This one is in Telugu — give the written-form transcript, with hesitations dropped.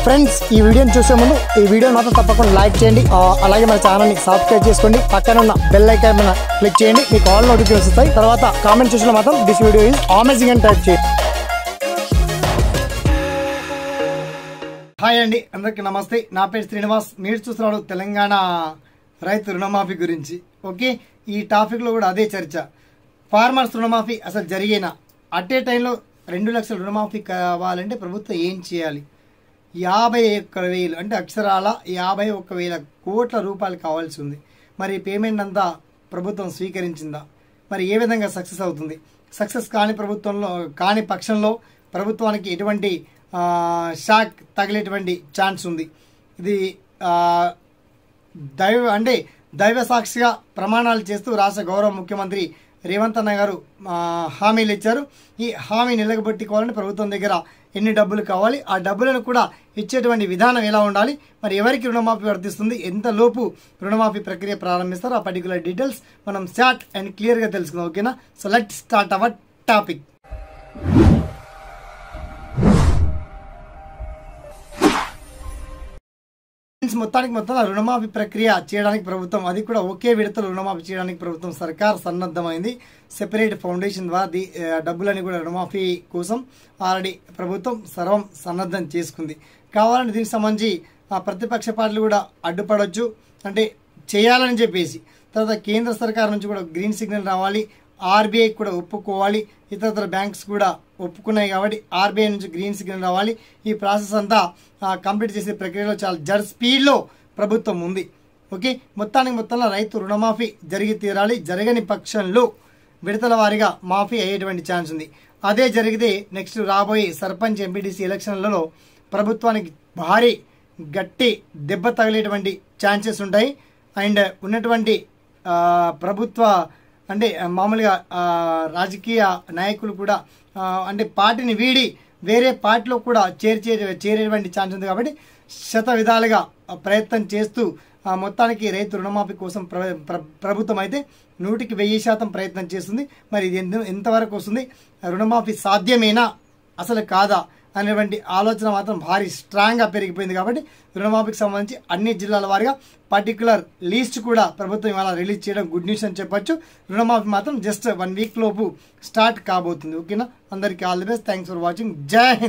ఫ్రెండ్స్ ఈ వీడియోని చూసే ముందు ఈ వీడియోని మాత్రం తప్పకుండా లైక్ చేయండి, అలాగే మన ఛానల్ని సబ్స్క్రైబ్ చేసుకోండి, పక్కన ఉన్న బెల్ ఐకాన్ మీద క్లిక్ చేయండి, మీకు ఆల్ నోటిఫికేషన్స్ వస్తాయి. తర్వాత కామెంట్ సెక్షన్లో మాత్రం దిస్ వీడియో ఈజ్ అమేజింగ్ అని టైప్ చేయండి. హాయ్ అండి, అందరికీ నమస్తే. నా పేరు శ్రీనివాస్. మీరు చూస్తున్నాడు తెలంగాణ రైతు రుణమాఫీ గురించి. ఓకే, ఈ టాపిక్లో కూడా అదే చర్చ. ఫార్మర్స్ రుణమాఫీ అసలు జరిగేనా? అట్ ఏ టైంలో 2 లక్షల రుణమాఫీ కావాలంటే ప్రభుత్వం ఏం చేయాలి? 51,000 అంటే అక్షరాల 51,000 కోట్ల రూపాయలు కావాల్సి ఉంది. మరి పేమెంట్ అంతా ప్రభుత్వం స్వీకరించిందా? మరి ఏ విధంగా సక్సెస్ అవుతుంది? సక్సెస్ కాని పక్షంలో ప్రభుత్వానికి ఎటువంటి షాక్ తగిలేటువంటి ఛాన్స్ ఉంది. ఇది దైవ సాక్షిగా ప్రమాణాలు చేస్తూ రాష్ట్ర గౌరవ ముఖ్యమంత్రి రేవంత్ అన్న గారు హామీలు ఇచ్చారు. ఈ హామీ నిలబెట్టుకోవాలని ప్రభుత్వం దగ్గర ఎన్ని డబ్బులు కావాలి, ఆ డబ్బులను కూడా ఇచ్చేటువంటి విధానం ఎలా ఉండాలి, మరి ఎవరికి రుణమాఫీ వర్తిస్తుంది, ఎంత లోపు రుణమాఫీ ప్రక్రియ ప్రారంభిస్తారు, ఆ పర్టికులర్ డీటెయిల్స్ మనం షార్ట్ అండ్ క్లియర్గా తెలుసుకుందాం. ఓకేనా? So let start our topic. మొత్తం రుణమాఫీ ప్రక్రియ చేయడానికి ప్రభుత్వం, అది కూడా ఒకే విడతలో రుణమాఫీ చేయడానికి ప్రభుత్వం సర్కార్ సన్నద్ధమైంది. సెపరేట్ ఫౌండేషన్ ద్వారా డబ్బులని కూడా రుణమాఫీ కోసం ఆల్రెడీ ప్రభుత్వం సర్వం సన్నద్ధం చేసుకుంది. కావాలంటే దీనికి సంబంధించి ప్రతిపక్ష పార్టీలు కూడా అడ్డుపడవచ్చు, అంటే చేయాలని చెప్పేసి. తర్వాత కేంద్ర సర్కార్ నుంచి కూడా గ్రీన్ సిగ్నల్ రావాలి, ఆర్బీఐ కూడా ఒప్పుకోవాలి, ఇతర బ్యాంక్స్ కూడా ఒప్పుకున్నాయి కాబట్టి ఆర్బీఐ నుంచి గ్రీన్ సిగ్నల్ రావాలి. ఈ ప్రాసెస్ అంతా కంప్లీట్ చేసే ప్రక్రియలో చాలా స్పీడ్లో ప్రభుత్వం ఉంది. ఓకే, మొత్తంలో రైతు రుణమాఫీ జరిగి తీరాలి. జరగని పక్షంలో విడతల వారీగా మాఫీ అయ్యేటువంటి ఛాన్స్ ఉంది. అదే జరిగితే నెక్స్ట్ రాబోయే సర్పంచ్ ఎంపీటీసీ ఎలక్షన్లలో ప్రభుత్వానికి భారీ గట్టి దెబ్బ తగిలేటువంటి ఛాన్సెస్ ఉంటాయి. అండ్ ఉన్నటువంటి ప్రభుత్వ అంటే మామూలుగా రాజకీయ నాయకులు కూడా అంటే పార్టీని వీడి వేరే పార్టీలో కూడా చేరేటువంటి ఛాన్స్ ఉంది. కాబట్టి విధాలుగా ప్రయత్నం చేస్తూ మొత్తానికి రైతు రుణమాఫీ కోసం ప్రభుత్వం అయితే 100% ప్రయత్నం చేస్తుంది. మరి ఇది ఎంతవరకు వస్తుంది? రుణమాఫీ సాధ్యమేనా అసలు కాదా అనేటువంటి ఆలోచన మాత్రం భారీ స్ట్రాంగ్గా పెరిగిపోయింది. కాబట్టి రుణమాఫీకి సంబంధించి అన్ని జిల్లాల వారిగా పర్టికులర్ లిస్ట్ కూడా ప్రభుత్వం ఇవాళ రిలీజ్ చేయడం గుడ్ న్యూస్ అని చెప్పొచ్చు. రుణమాఫీ మాత్రం జస్ట్ 1 వీక్ లోపు స్టార్ట్ కాబోతుంది. ఓకేనా? అందరికీ all the best. Thanks for watching. జై హింద్.